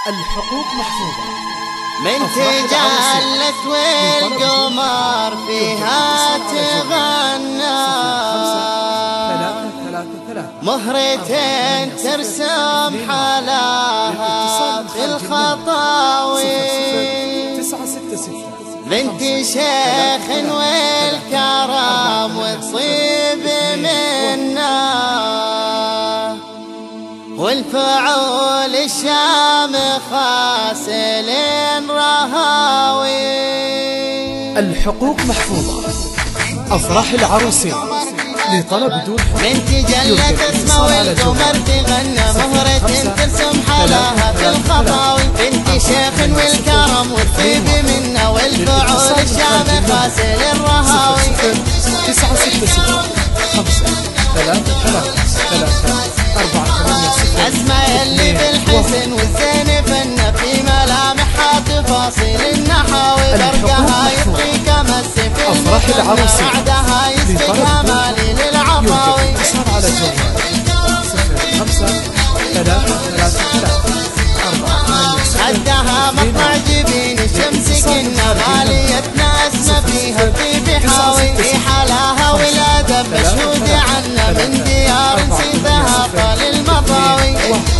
الحقوق محفوظة من تجلت والقمر فيها تغنى، مهرة ترسم حلاها في الخطاوي، بنت شيخ والكرم وتصيب منا، والفعول الشامخة سلين رهاوي. الحقوق محفوظة. أفراح العروسين لطلب دون حقوق. بنت جلت اسمه والقمر تغنى، مهرة ترسم حلاها في الخطاوي، بنت شيخ والكرم وتصيب منا، والفعول الشامخة سلين رهاوي. 9 6 6 5 3 3 3 4 8 6. أسماء اللي بالحسن والزين فنة، في ملامحها تفاصيل النحاوي، برقها يطري كما السيف المثنى، بعدها يسبقها مالي للعطاوي. اتصال على جوال 5 3 3 3 4 8 6. عدها مطلع جبين الشمس كنا، ماليتنا اسمى فيها في بحاوي، في حلاها والادب مشهود عنا، من ديار نسيبها طال المطاوي.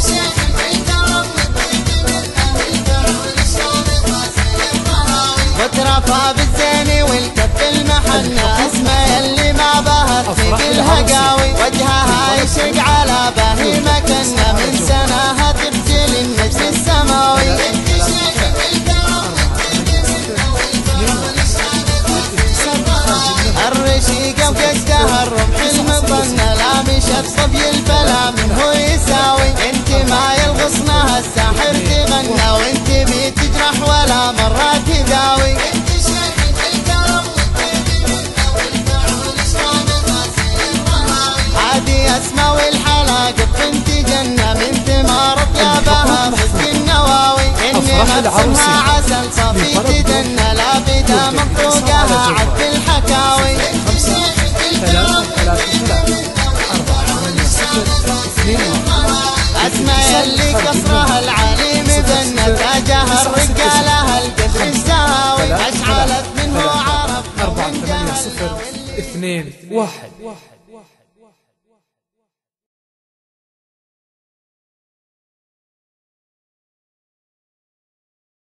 وترفع بالزين والكف المحنة، اسمها اللي ما بهت في الهقاوي، وجهها يشق على باهي مكنة، من سناها تبجل النجس السماوي. الرشيقة وقدها الرمح المطنة، لا مشت صبي البلا من هو يساوي، انت ما يلغصنها الساحر تغنى، وانت بتجرح ولا مرة تداوي. عادي اسمى والحلاقة بنت جنة، من ثمار طيابها رزق النواوي، اني نفسها عسل صافي تدنى، لا بدا منطوقها عد الحكاوي. 5 3 3 3 4 8 6 2. أسماء اللي قصرها العلي مبنى، تاجها الرجالة القدر الزهاوي، أشعلت منه عرب 4 8 0 2 1.